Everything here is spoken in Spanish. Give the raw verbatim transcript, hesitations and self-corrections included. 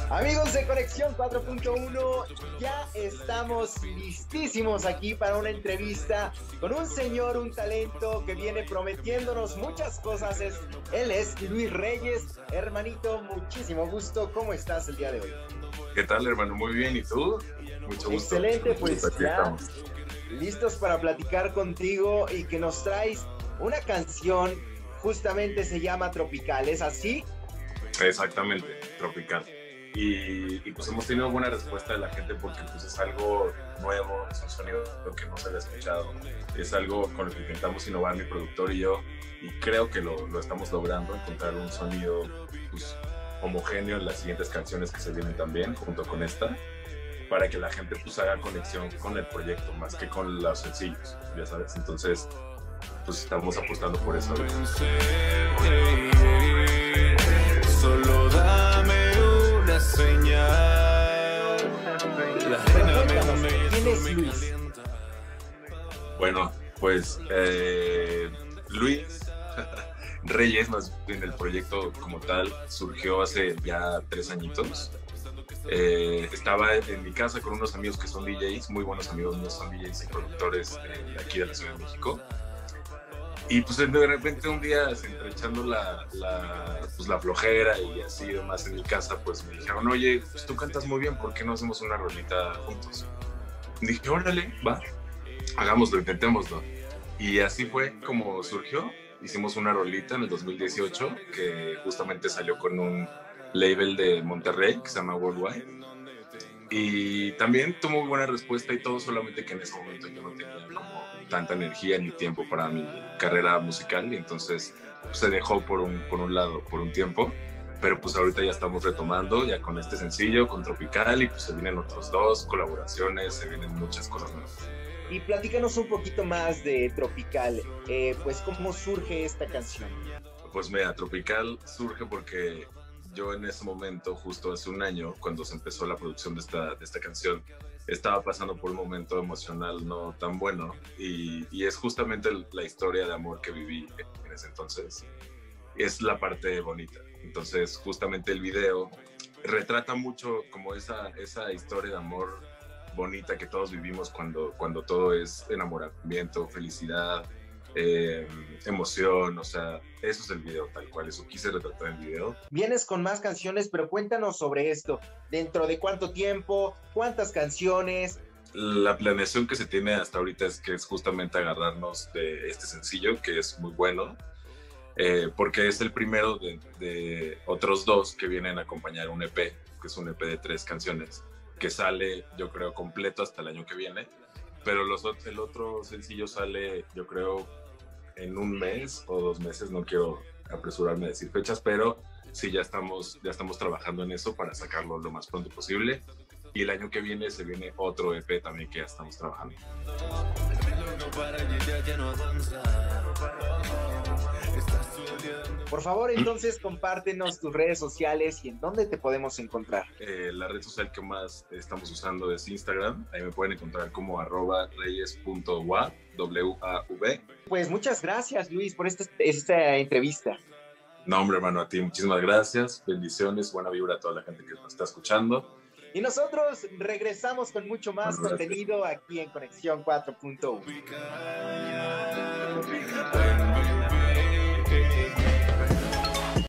Amigos de Conexión cuatro punto uno, ya estamos listísimos aquí para una entrevista con un señor, un talento que viene prometiéndonos muchas cosas. Es, él es Luis Reyes. Hermanito, muchísimo gusto. ¿Cómo estás el día de hoy? ¿Qué tal, hermano? Muy bien, ¿y tú? Mucho gusto. Excelente, pues aquí ya estamos. listos para platicar contigo y que nos traes una canción, justamente se llama Tropical, ¿es así? Exactamente, Tropical. Y, y pues hemos tenido buena respuesta de la gente porque pues es algo nuevo, es un sonido que no se había escuchado, es algo con lo que intentamos innovar mi productor y yo, y creo que lo, lo estamos logrando, encontrar un sonido pues, homogéneo en las siguientes canciones que se vienen también, junto con esta, para que la gente pues haga conexión con el proyecto, más que con los sencillos, ya sabes, entonces pues estamos apostando por eso. Solo dame una señal. La reina me ¿Quién es Luis? Bueno, pues eh, Luis Reyes, más bien el proyecto como tal, surgió hace ya tres añitos. Eh, estaba en mi casa con unos amigos que son D Js, muy buenos amigos míos, son D Js y productores de aquí de la Ciudad de México. Y pues de repente un día, entre echando la, la, pues, la flojera y así demás en mi casa, pues me dijeron, oye, pues tú cantas muy bien, ¿por qué no hacemos una rolita juntos? Y dije, órale, va, hagámoslo, intentémoslo. Y así fue como surgió. Hicimos una rolita en el dos mil dieciocho que justamente salió con un label de Monterrey que se llama Worldwide. Y también tuvo muy buena respuesta y todo, solamente que en ese momento yo no tenía como tanta energía ni tiempo para mi carrera musical y entonces pues, se dejó por un, por un lado por un tiempo, pero pues ahorita ya estamos retomando ya con este sencillo, con Tropical, y pues se vienen otros dos colaboraciones, se vienen muchas cosas nuevas. Y platícanos un poquito más de Tropical, eh, pues cómo surge esta canción. Pues mira, Tropical surge porque yo en ese momento, justo hace un año, cuando se empezó la producción de esta, de esta canción, estaba pasando por un momento emocional no tan bueno y, y es justamente la historia de amor que viví en ese entonces. Es la parte bonita. Entonces, justamente el video retrata mucho como esa, esa historia de amor bonita que todos vivimos cuando, cuando todo es enamoramiento, felicidad, Eh, emoción, o sea, eso es el video tal cual, eso quise retratar en el video. Vienes con más canciones, pero cuéntanos sobre esto. ¿Dentro de cuánto tiempo? ¿Cuántas canciones? La planeación que se tiene hasta ahorita es que es justamente agarrarnos de este sencillo, que es muy bueno, eh, porque es el primero de, de otros dos que vienen a acompañar un E P, que es un E P de tres canciones, que sale, yo creo, completo hasta el año que viene, pero los, el otro sencillo sale, yo creo, en un mes o dos meses, no quiero apresurarme a decir fechas, pero sí ya estamos, ya estamos trabajando en eso para sacarlo lo más pronto posible. Y el año que viene se viene otro E P también que ya estamos trabajando. Por favor, entonces compártenos tus redes sociales y en dónde te podemos encontrar. Eh, la red social que más estamos usando es Instagram. Ahí me pueden encontrar como arroba reyes punto wav, W A V. Pues muchas gracias, Luis, por esta, esta entrevista. No, hombre, hermano, a ti muchísimas gracias. Bendiciones, buena vibra a toda la gente que nos está escuchando. Y nosotros regresamos con mucho más Bueno, contenido aquí en Conexión cuatro punto uno.